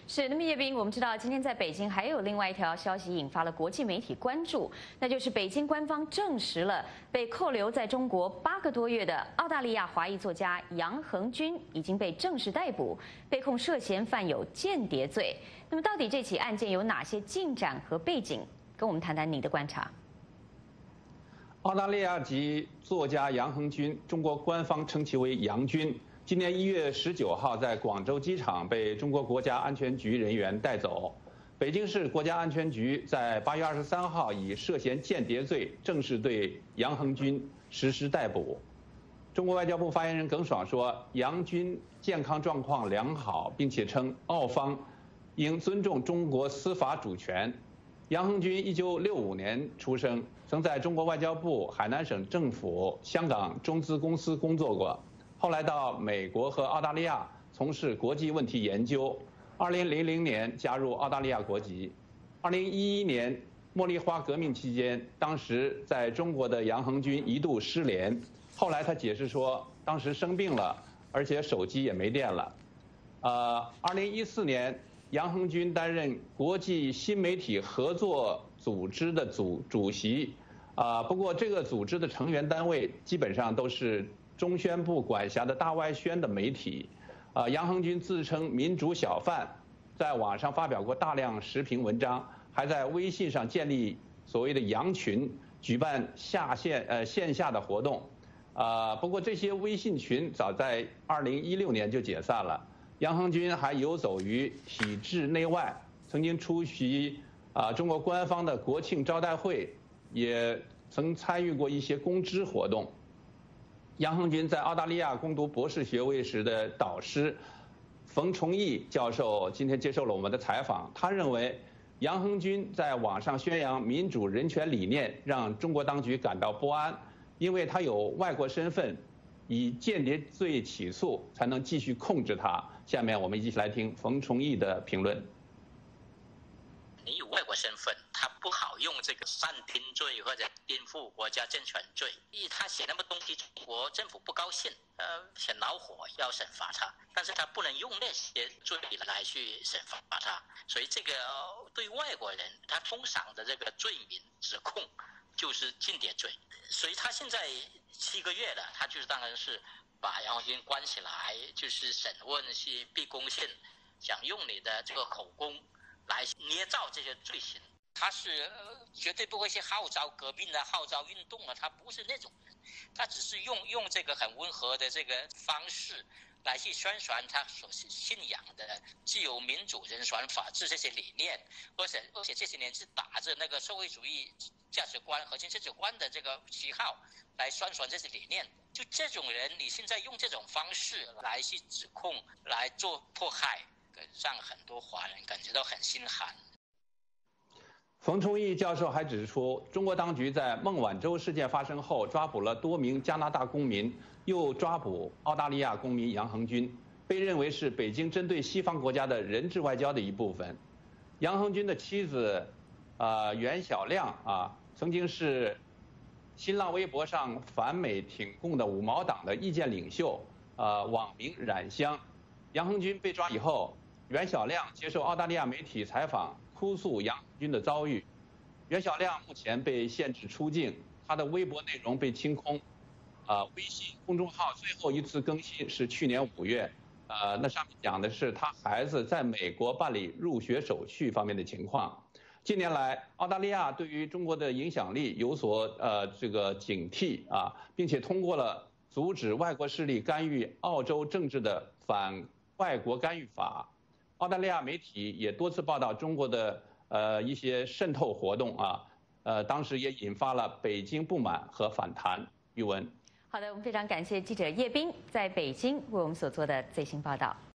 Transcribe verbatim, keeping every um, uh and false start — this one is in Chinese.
是，那么叶斌，我们知道今天在北京还有另外一条消息引发了国际媒体关注，那就是北京官方证实了被扣留在中国八个多月的澳大利亚华裔作家杨恒军已经被正式逮捕，被控涉嫌犯有间谍罪。那么到底这起案件有哪些进展和背景？跟我们谈谈你的观察。 澳大利亚籍作家杨恒军，中国官方称其为杨军。今年一月十九号，在广州机场被中国国家安全局人员带走。北京市国家安全局在八月二十三号以涉嫌间谍罪正式对杨恒军实施逮捕。中国外交部发言人耿爽说，杨军健康状况良好，并且称澳方应尊重中国司法主权。杨恒军一九六五年出生，曾在中国外交部、海南省政府、香港中资公司工作过。后来到美国和澳大利亚从事国际问题研究。二零零零年加入澳大利亚国籍。二零一一年茉莉花革命期间，当时在中国的杨恒军一度失联。后来他解释说，当时生病了，而且手机也没电了。呃，二零一四年，杨恒军担任国际新媒体合作组织的组主席。啊、呃，不过这个组织的成员单位基本上都是中宣部管辖的大外宣的媒体。啊，杨恒军自称民主小贩，在网上发表过大量时评文章，还在微信上建立所谓的羊群，举办下线呃线下的活动。啊，不过这些微信群早在二零一六年就解散了。杨恒军还游走于体制内外，曾经出席啊中国官方的国庆招待会，也曾参与过一些公知活动。杨恒军在澳大利亚攻读博士学位时的导师冯崇义教授今天接受了我们的采访，他认为杨恒军在网上宣扬民主人权理念，让中国当局感到不安，因为他有外国身份，以间谍罪起诉才能继续控制他。下面我们一起来听冯崇义的评论。 你有外国身份，他不好用这个煽颠罪或者颠覆国家政权罪。因为他写那么东西，中国政府不高兴，呃，很恼火，要审罚他。但是他不能用那些罪来去审罚他，所以这个对外国人他封赏的这个罪名指控就是间谍罪。所以他现在七个月了，他就是当然是把杨恒军关起来，就是审问去逼供信，想用你的这个口供来捏造这些罪行。他是、呃、绝对不会去号召革命啊，号召运动啊，他不是那种人，他只是用用这个很温和的这个方式来去宣传他所信仰的自由、民主、人权、法治这些理念，而且而且这些年是打着那个社会主义价值观、核心价值观的这个旗号来宣传这些理念。就这种人，你现在用这种方式来去指控、来做迫害，让很多华人感觉到很心寒。 冯崇义教授还指出，中国当局在孟晚舟事件发生后，抓捕了多名加拿大公民，又抓捕澳大利亚公民杨恒军，被认为是北京针对西方国家的人质外交的一部分。杨恒军的妻子，呃袁小亮啊，曾经是新浪微博上反美挺共的五毛党的意见领袖，呃，网名冉香。杨恒军被抓以后，袁小亮接受澳大利亚媒体采访，哭诉杨恒军的遭遇。袁小亮目前被限制出境，他的微博内容被清空。呃，微信公众号最后一次更新是去年五月，呃，那上面讲的是他孩子在美国办理入学手续方面的情况。近年来，澳大利亚对于中国的影响力有所呃这个警惕啊，并且通过了阻止外国势力干预澳洲政治的反外国干预法。澳大利亚媒体也多次报道中国的呃一些渗透活动啊，呃，当时也引发了北京不满和反弹。玉文。 好的，我们非常感谢记者叶斌在北京为我们所做的最新报道。